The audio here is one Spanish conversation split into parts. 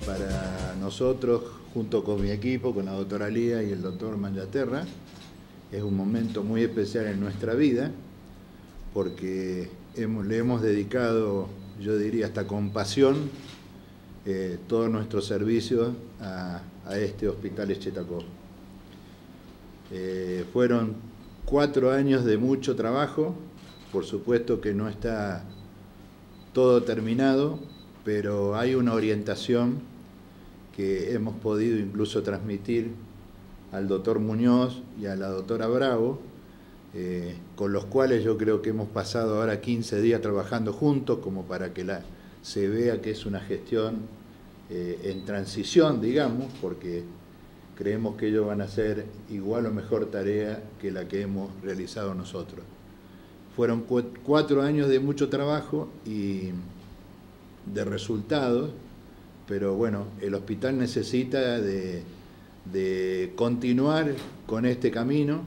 para nosotros, junto con mi equipo, con la doctora Lía y el doctor Manyaterra. Es un momento muy especial en nuestra vida porque le hemos dedicado, yo diría hasta con pasión, todos nuestros servicios a este Hospital Echetacó. Fueron 4 años de mucho trabajo, por supuesto que no está todo terminado, pero hay una orientación que hemos podido incluso transmitir al doctor Muñoz y a la doctora Bravo, con los cuales yo creo que hemos pasado ahora 15 días trabajando juntos, como para que se vea que es una gestión en transición, digamos, porque creemos que ellos van a hacer igual o mejor tarea que la que hemos realizado nosotros. Fueron 4 años de mucho trabajo y de resultados, pero bueno, el hospital necesita de continuar con este camino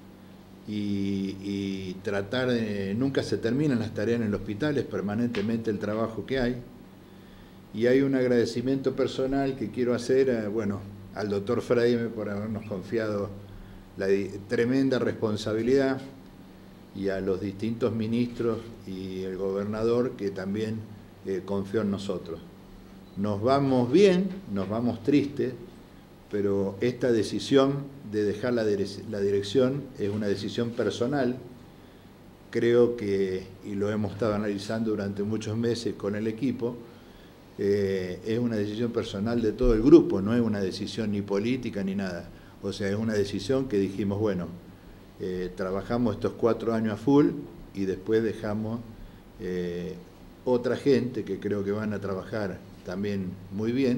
y tratar de... Nunca se terminan las tareas en el hospital, es permanentemente el trabajo que hay. Y hay un agradecimiento personal que quiero hacer bueno, al doctor Freime por habernos confiado la tremenda responsabilidad, y a los distintos ministros y el gobernador que también confió en nosotros. Nos vamos bien, nos vamos tristes, pero esta decisión de dejar la dirección es una decisión personal. Creo que, y lo hemos estado analizando durante muchos meses con el equipo, es una decisión personal de todo el grupo, no es una decisión ni política ni nada. O sea, es una decisión que dijimos, bueno, trabajamos estos 4 años a full y después dejamos otra gente que creo que van a trabajar también muy bien.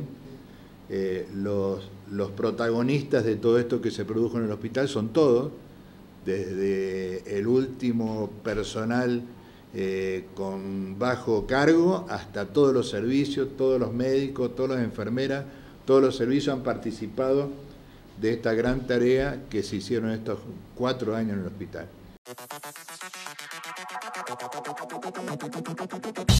Los protagonistas de todo esto que se produjo en el hospital son todos, desde el último personal con bajo cargo hasta todos los servicios, todos los médicos, todas las enfermeras, todos los servicios han participado de esta gran tarea que se hicieron estos 4 años en el hospital.